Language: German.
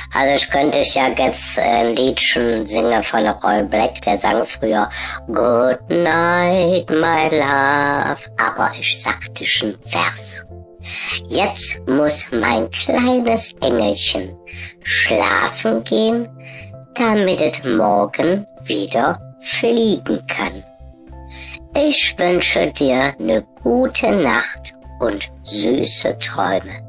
Also ich könnte ja jetzt ein Liedchen singen von Roy Black, der sang früher Good night, my love, aber ich sagte schon Vers. Jetzt muss mein kleines Engelchen schlafen gehen, damit es morgen wieder fliegen kann. Ich wünsche dir eine gute Nacht und süße Träume.